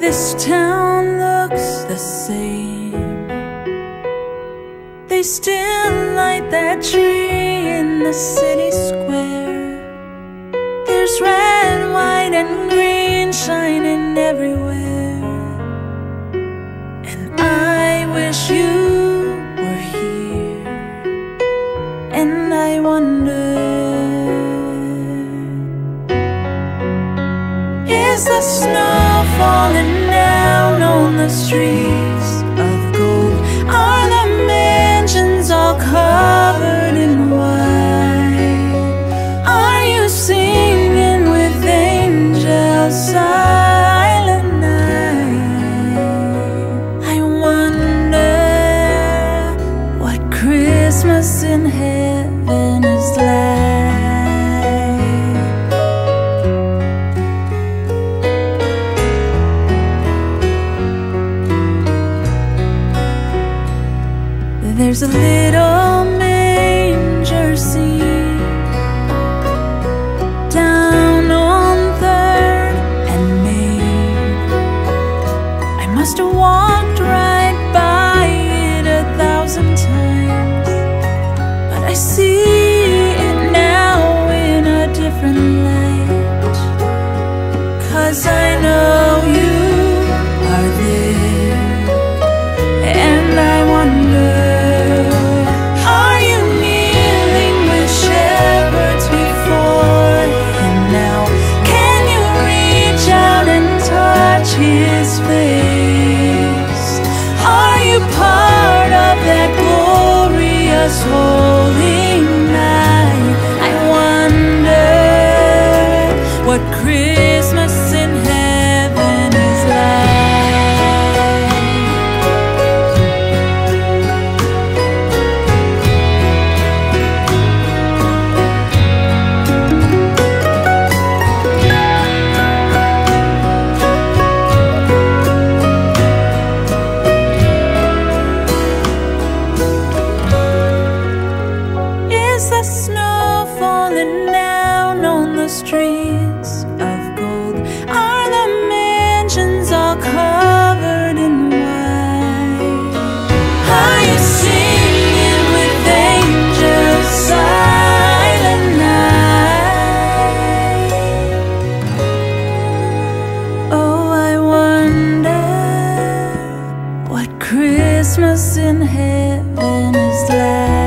This town looks the same. They still light that tree in the city square. There's red, white, and green shining everywhere. And I wish you were here. And I wonder, is the snow falling down on the streets of gold? Are the mansions all covered in white? Are you singing with angels silent night? I wonder what Christmas in heaven is like. There's a little manger scene down on 3rd and Main. I must have walked right by it 1,000 times, but I see it now in a different light. 'Cause I know you are there, and I wonder, his face? Are you part of that glorious holy night? I wonder what Christmas in heaven is the snow falling down on the streets of gold? Are the mansions all covered in white? Are you singing with angels silent night? Oh, I wonder what Christmas in heaven is like.